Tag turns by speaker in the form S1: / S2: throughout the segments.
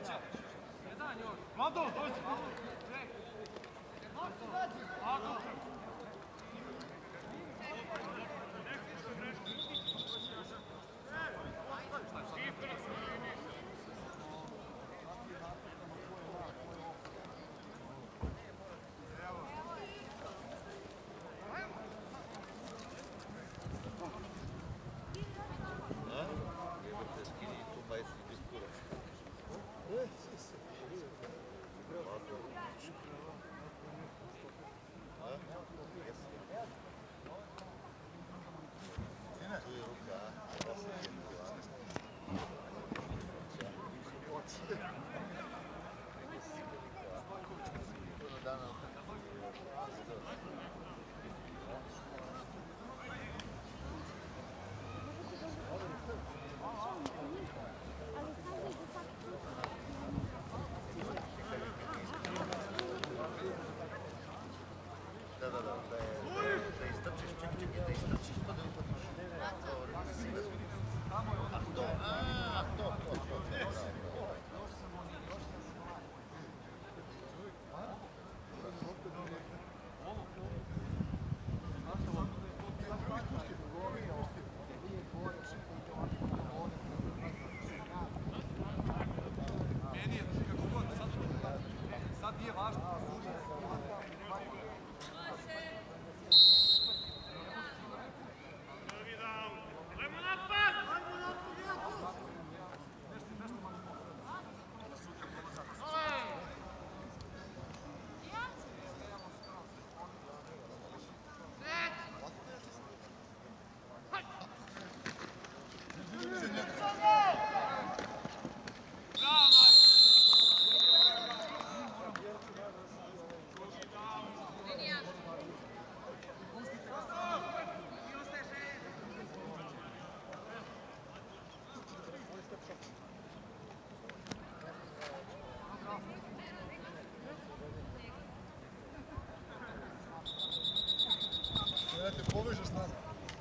S1: Vlado, dođi!
S2: Te povežeš s nama.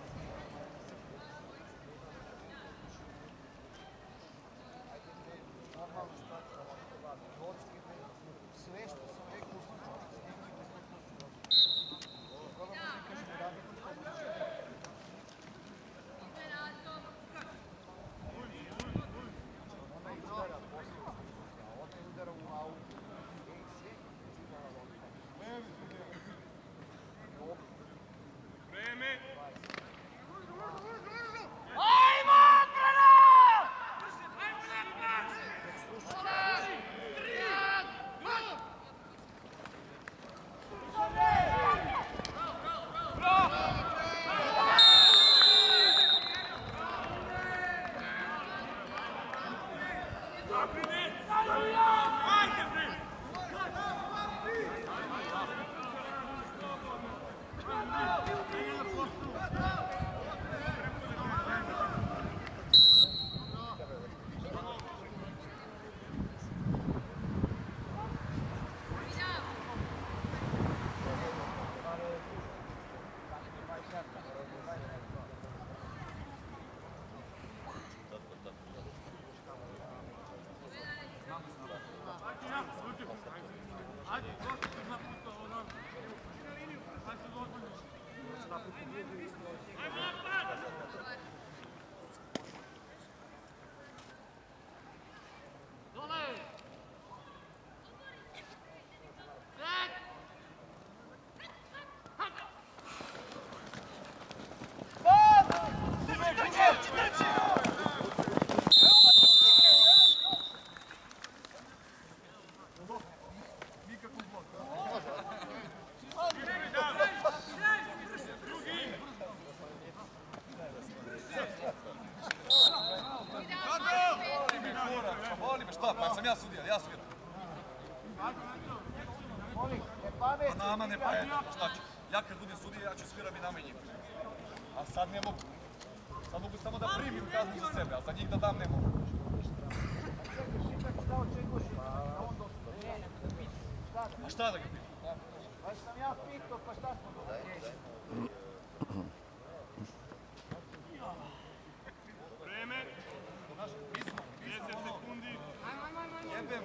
S3: Sve što sam rekao u
S1: Ja sviram. Pa nama ne pametno, šta ću? Ja kad budem sudija, ja ću sviram i nama i njima. A sad ne mogu. Sad mogu samo da primim kaznu za sebe, a za njih da dam ne mogu. A šta da ga pitam?
S3: Pa sam ja pitao, pa šta smo dogovorili?
S4: Vreme, 10 sekundi.
S1: Jebem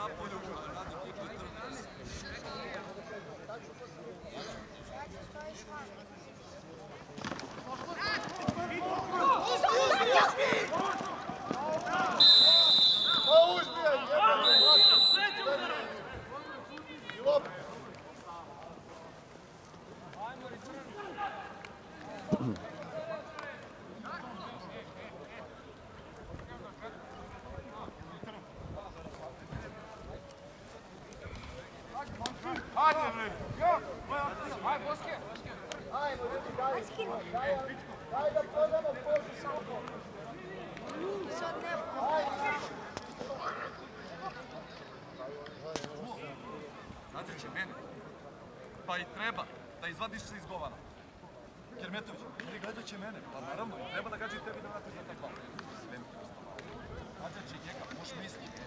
S3: Daj da prodamo kožu.
S1: Nađe će mene. Pa i treba da izvadiš se iz govana. Kermetović, ili gađat će mene. Pa naravno, treba da gađa i tebi da vratiš za taj pal. Gađat će njega, moš misliti.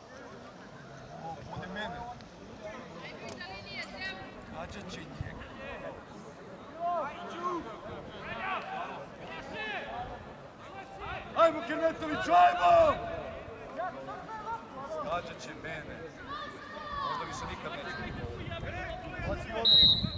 S1: Bude mene. Gađat će njega. Ajmo Kermetović, ajmo! Gađat će mene. Možda više nikad neće. Baci odmah.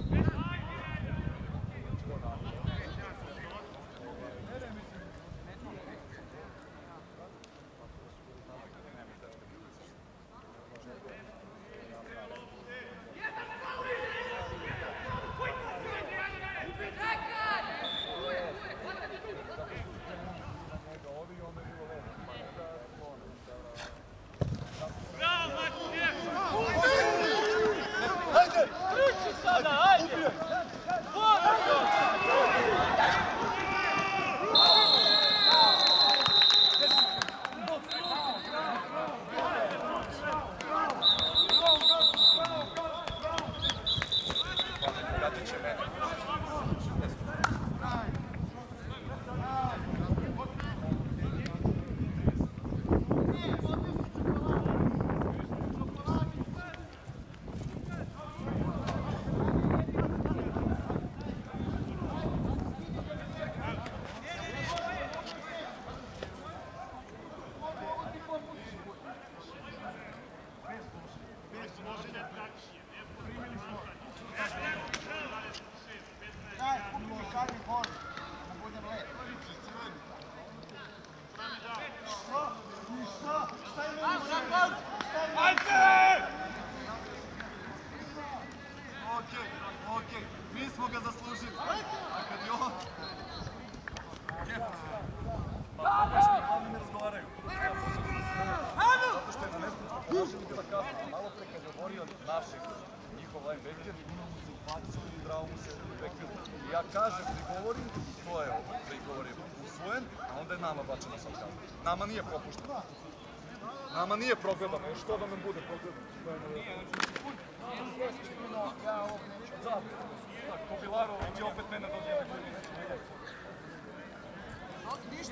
S1: Okej, mi smo ga zaslužili. A kad je on... Pa pogrešni glavni ne razgovaraju. Zato što je na nesprečnom ponašanju bila kasna. Malo pre kad je govorio našeg, njihov linebacker, se upacio i bravo mu se backfield. I ja kažem, prigovorim, to je prigovor je usvojen, a onda je nama bačeno sad kasno. Nama nije propušteno. Nama nije progledano, još što da nam bude progledano?
S3: Ja ovog neću.
S1: Da, Kobilarov će opet mene dodjeti.
S3: Ništa.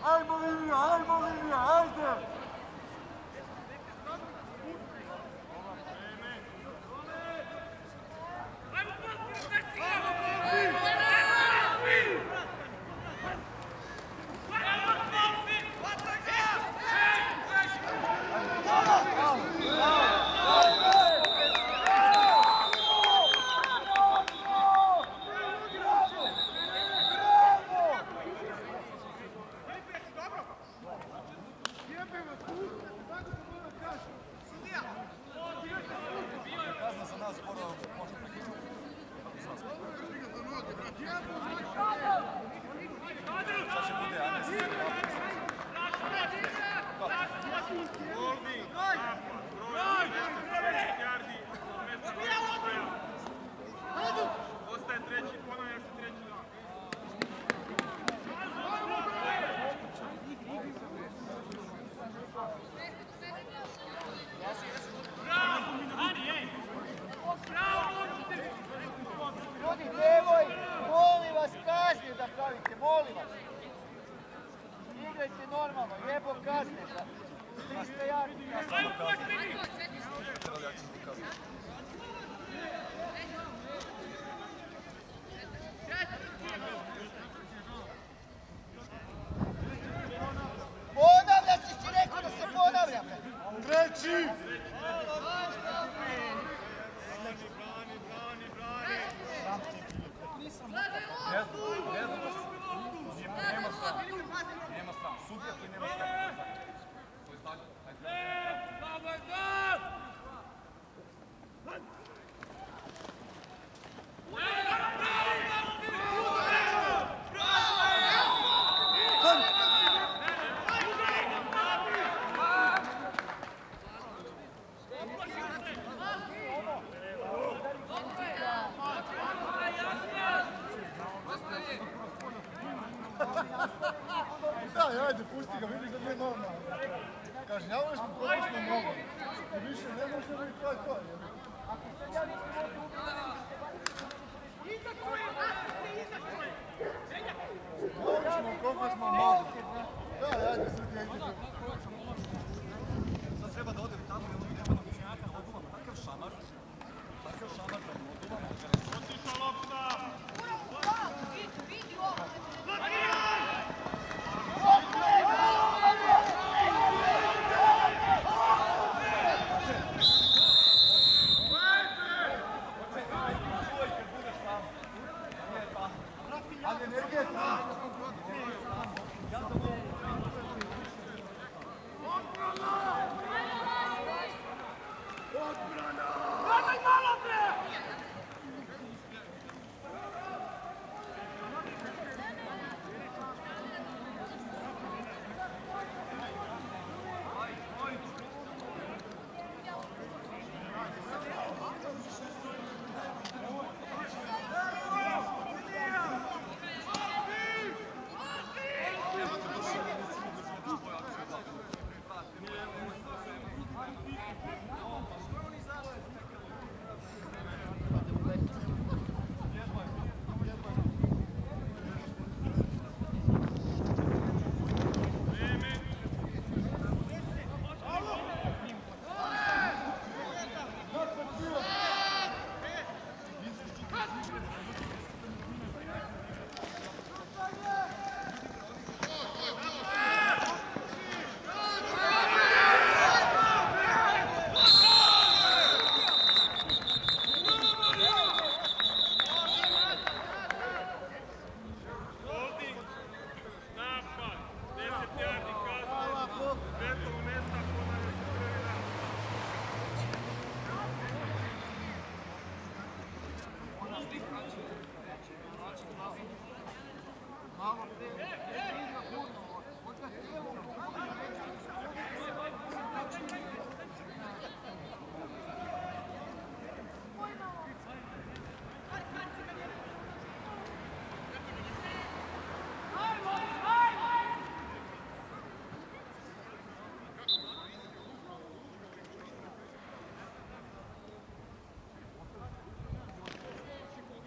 S3: Ajmo Livija, ajde!
S1: Kazna za nas skoro možda prekinuti. Sad će bude, a ne se
S2: Ostaje treći, ponavlja se treći dan.
S3: Ljudi, nemoj, molim vas, kazne da pravite, molim vas. Igrajte normalno, jebo kazne da. 300 jardi kazne. Ponavlja si rekao da se ponavlja. Treći!
S1: nema sram. Sudija koji nema sram. To je zakon.
S3: Ajde, pusti ga, vidiš da nije normalno. Kažnjavali smo koliko smo mogli. I više ne možemo i to je to. Ako sad ja nisam ovdje učimo koliko smo mogli. Ajde, sudi, ajde.
S1: Sad treba da odem tamo i ono nema nam oduvamo takav šamar da oduvamo da
S2: Otišla lopta!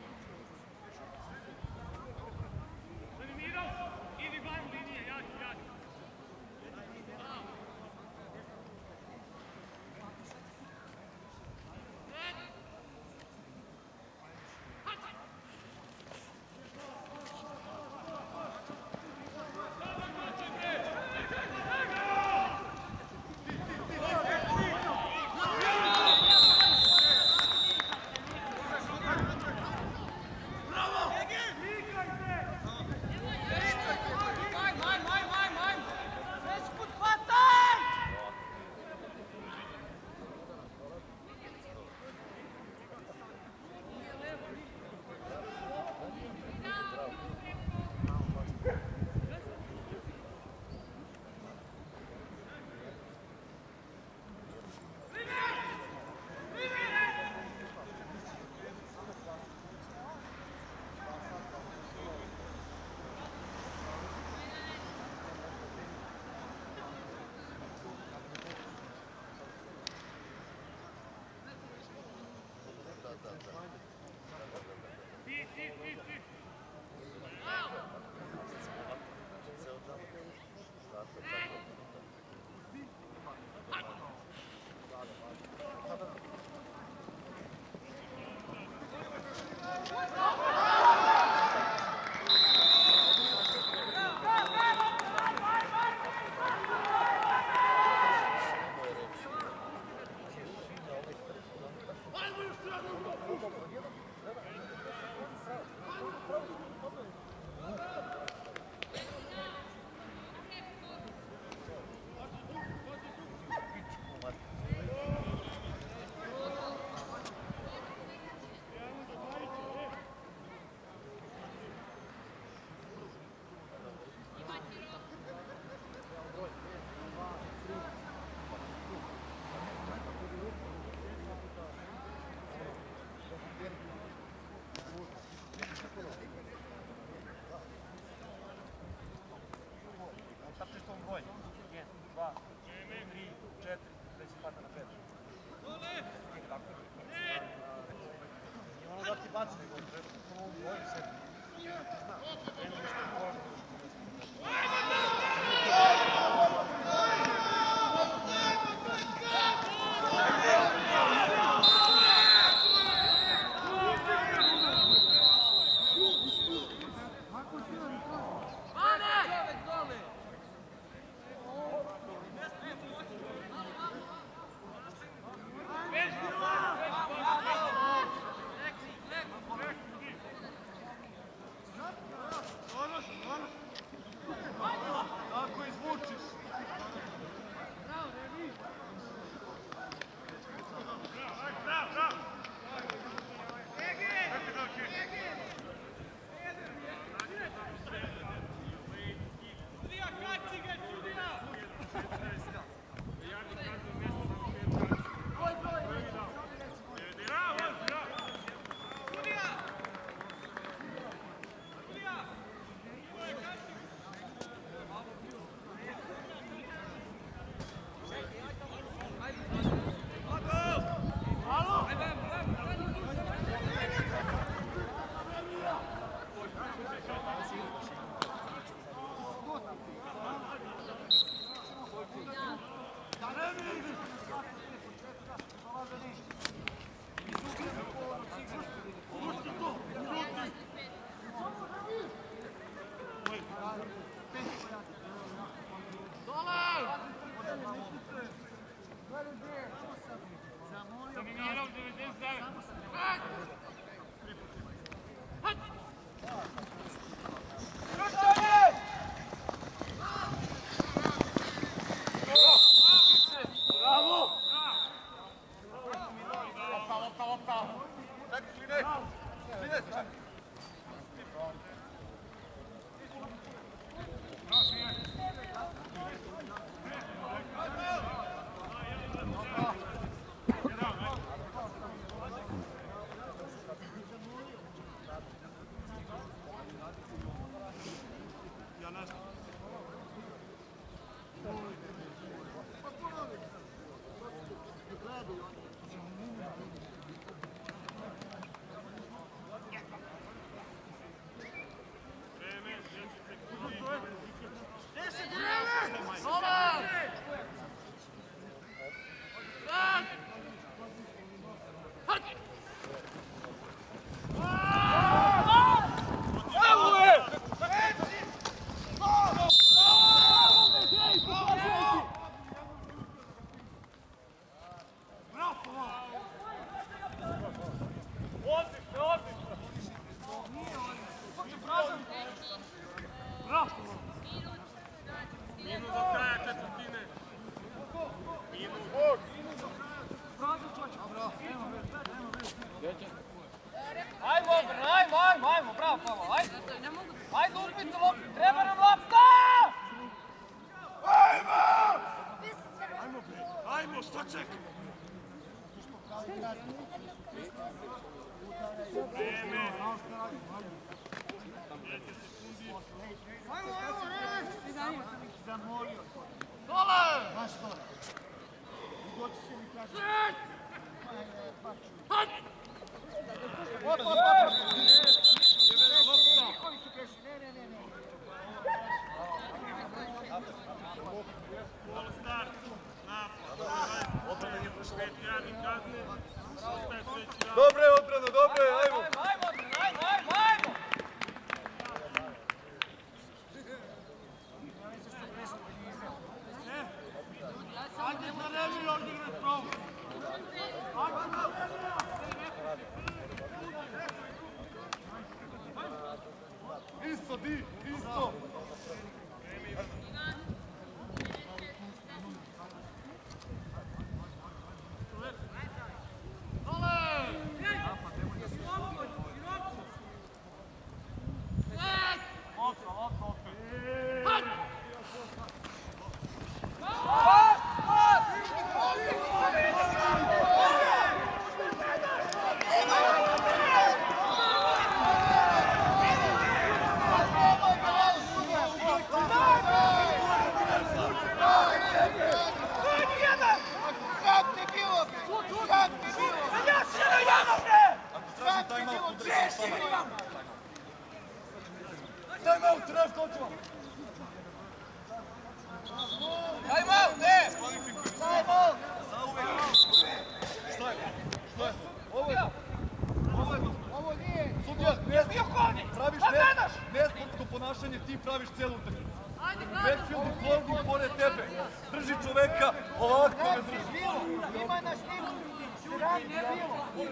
S2: Idi van linije, jači.
S4: Ajmo, bravo Pavo, ajde! Ajde, uzmite loptu, treba nam lopta!
S2: Ajmo, šta čekaj?
S3: Dole! Baš dole. Doći će mi kaže.
S1: Time out, ref, koču vam!
S4: Time out, ne!
S1: Time out! Zauvek! Šta je? Šta je?
S3: Ovo nije.
S1: Sudija,
S4: Bio kovnik!
S1: praviš
S4: Šta gledaš?
S1: nesportsko ponašanje, ti praviš cijelu utakmicu. Backfield i holding pored tebe. Drži čoveka, ovako me drži.
S3: Ima na snimu. Srak je bilo.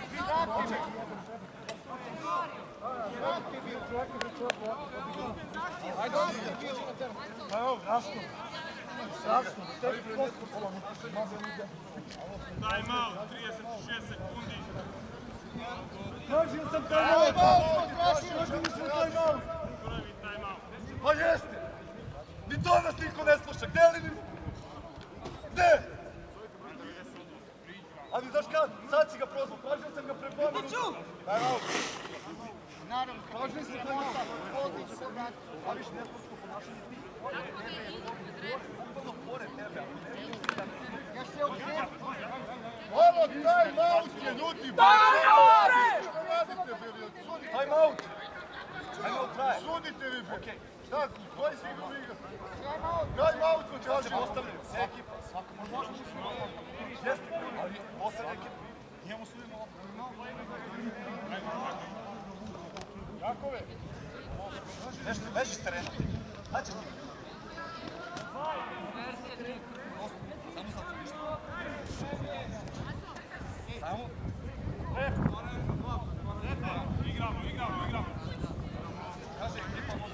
S3: Evo, Raško. Raško, tebi koliko pola
S2: Time out, 36 sekundi.
S1: Tražio sam time out! Tražio sam time out!
S2: Prvi time out.
S1: Pa jeste! Ni to nas niko ne sluša, gde li mi? Gde? Ali znaš kad, sad si ga prozvao, tražio sam ga pre 2 minuta. Time out!
S3: Naravno,
S1: Tražio sam time out. Praviš nesportsko ponašanje, ti bukvalno pored tebe.
S3: ja se okrenem. Ovo time out je ljudi.
S4: Time out, bre!
S3: Šta radite, bili?
S1: Time out! Time out traje.
S3: Sudite vi, bre.
S1: Okej.
S3: Šta, koji si igra igra? Time out smo
S1: Sad se
S3: tražili.
S1: postavljaju, sve ekipa, svako može. Jeste, ali poslednja ekipa. Njemu sudimo ovo.
S3: Jakove.
S1: Nešto, beži s terena. Hađe ti. Samo zato ništa. Samo.
S2: Igramo.
S1: Kaže, ekipa može.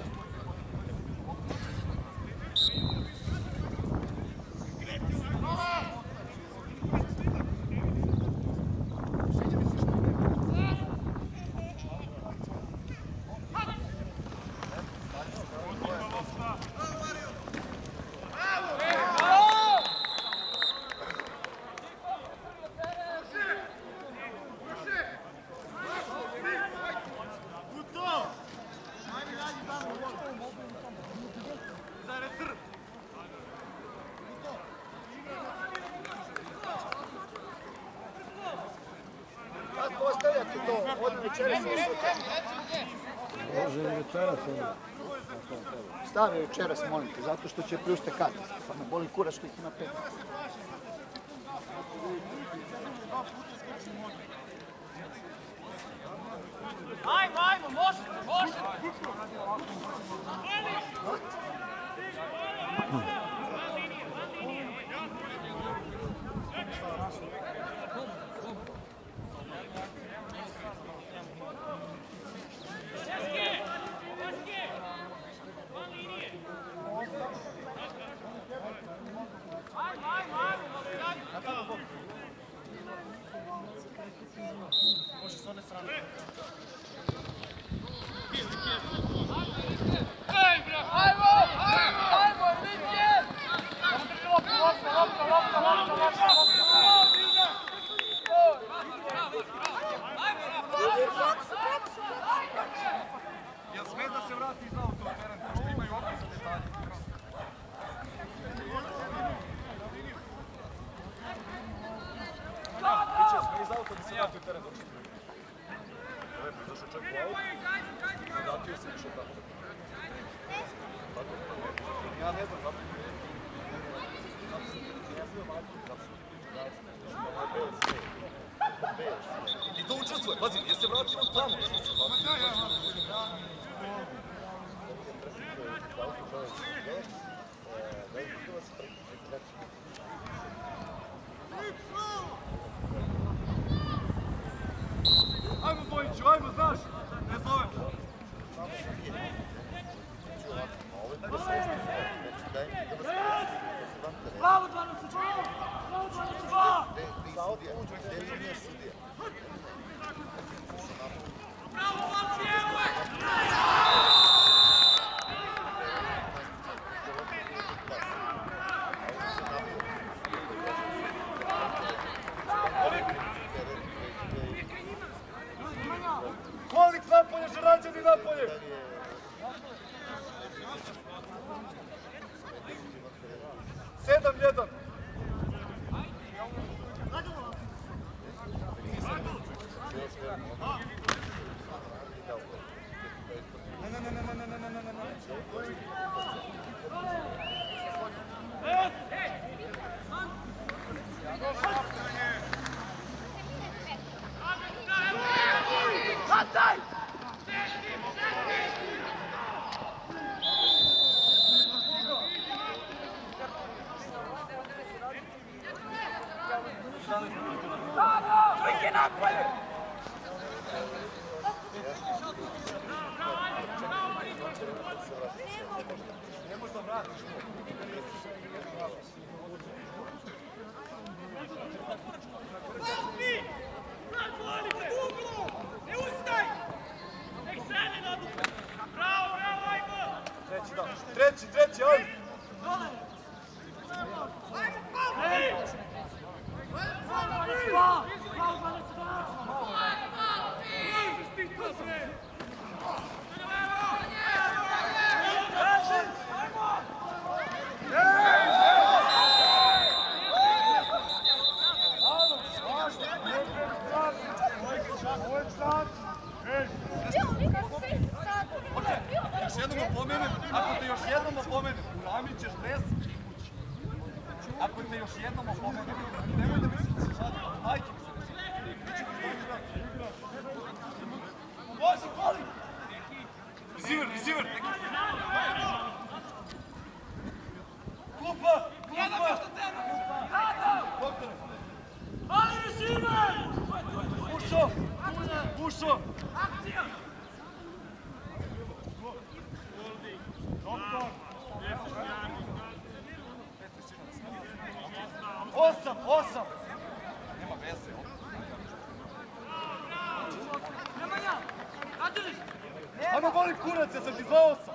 S3: Kad postavljate to? Od večeras ili sutra?
S5: Može i večeras onda.
S3: Stavi večeras, molim te, zato što će pljušte kartice. Pa me boli kurac što ih ima 5.
S4: Ajmo, možete!
S1: Jel sme da se vrati iz auto u teren, pošto imaju opet za detalje? Biće, sme iz auta da se vrati u teren da očistuje. Lepo, izašao čak u auto, vratio se išao tako. Tako, ja ne znam zapravo. I to učestvuje, pazi, jer se vrati on tamo. Ajmo Bojiću, ajmo, znaš, ne zovem.
S4: Bravo, 22! Bravo, 22! Bravo, momci, evo je!
S1: Kolik napolje, Žerađani napolje! Sedam, jedan. Treći, ajde! Još jednom opomenem, ako te još jednom opomenem, uramit ćeš dres i kući. Ako te još jednom opomenem, nemoj da misliš da se šadim, majke mi se ne Boži, koli! Receiver! Klupa! Doktore!
S2: Ali receiver!
S1: Bušo!
S2: Akcija!
S1: Osam! Nema veze.
S2: Nemanja! Radiliš!
S1: Ajmo boli kurac, ja sam ti zvao 8.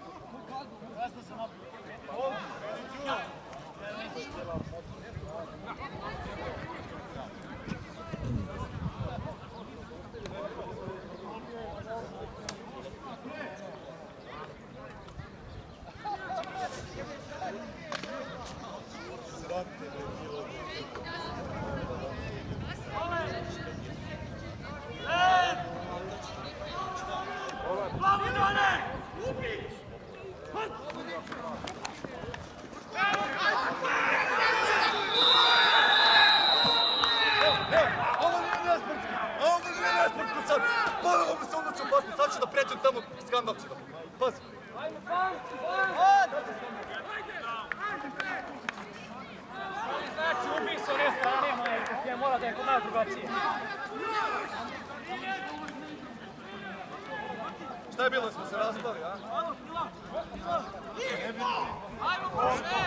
S1: Sad će da pređem tamo skandal će da bude. Pazi.
S4: Znači, ubij se one strane, moje, mora da je kod nas drugačije.
S1: Šta je bilo da smo se raspali, a?
S4: Ajmo, Bože!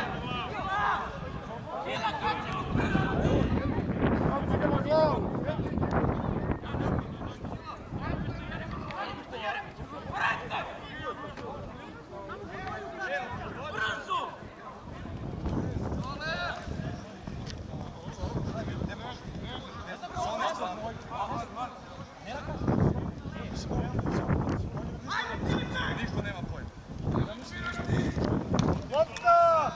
S3: Idemo glavu!
S1: Niko nema pojma.
S3: Lopta!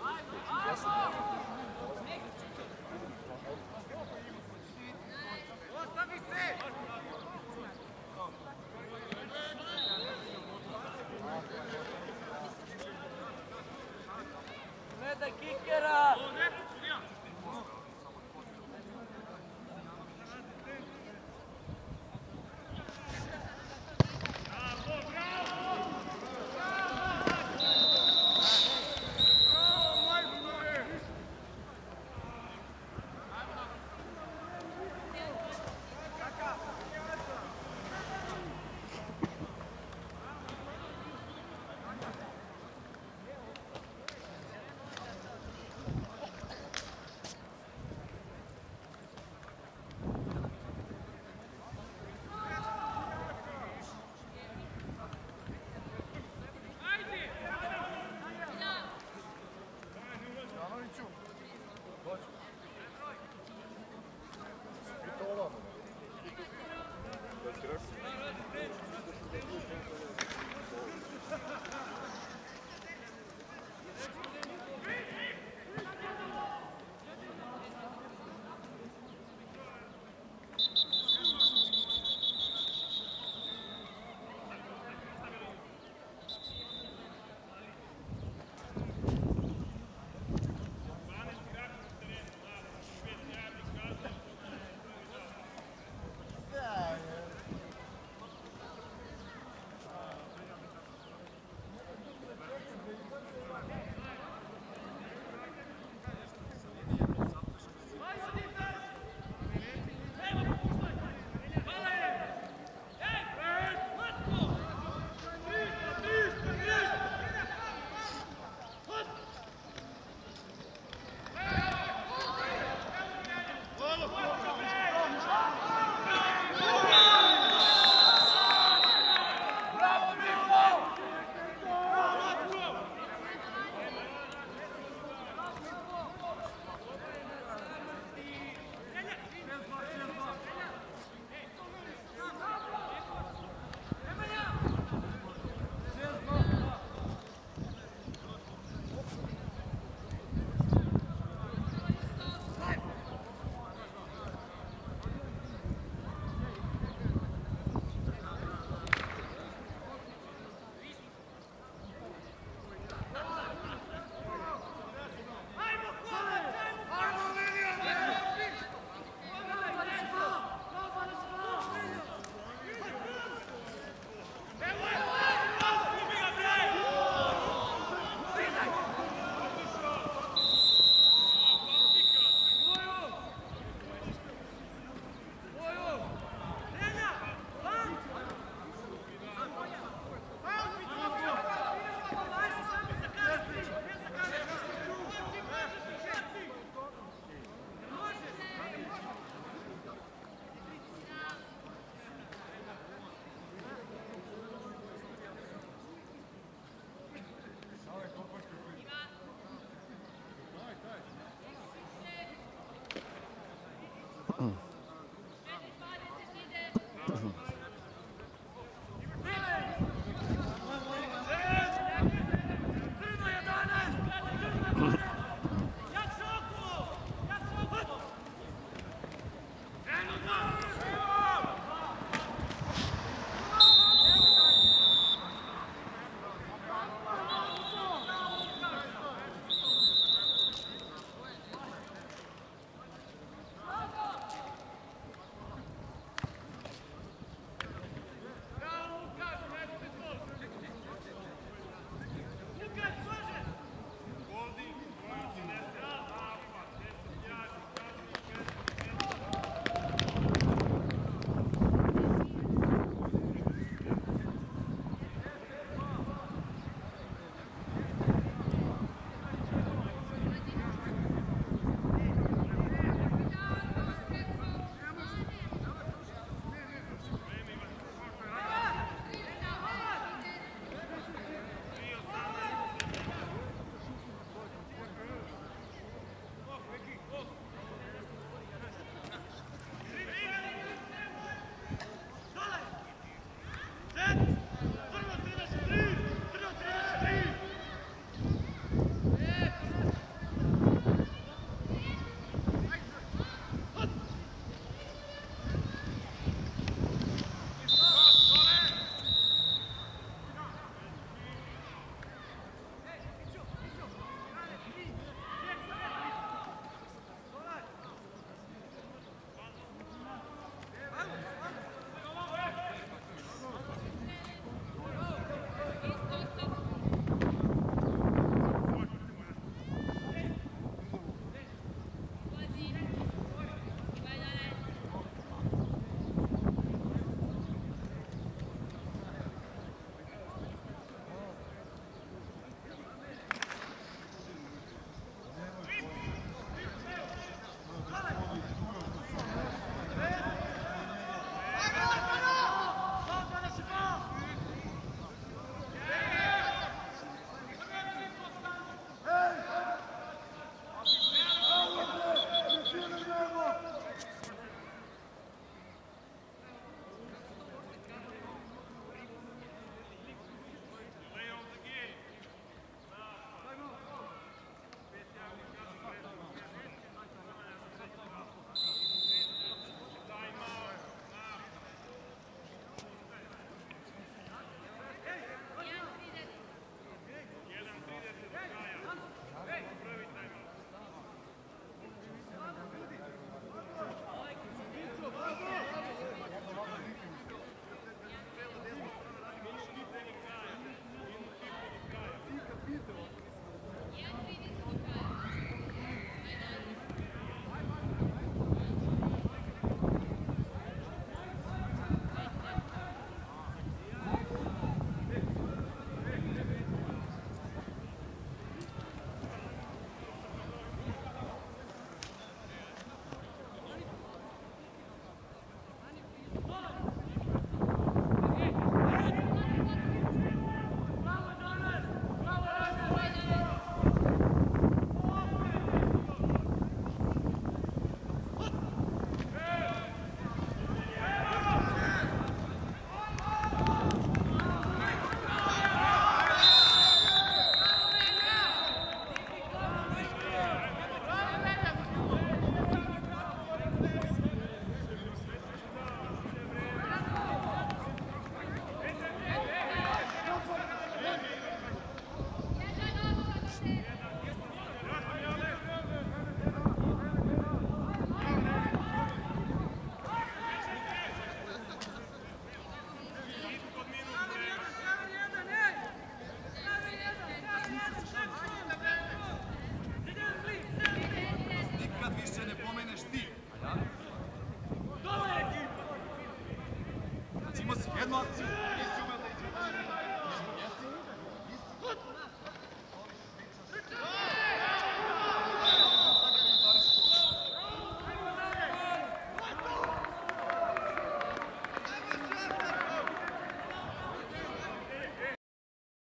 S2: Ostavi se!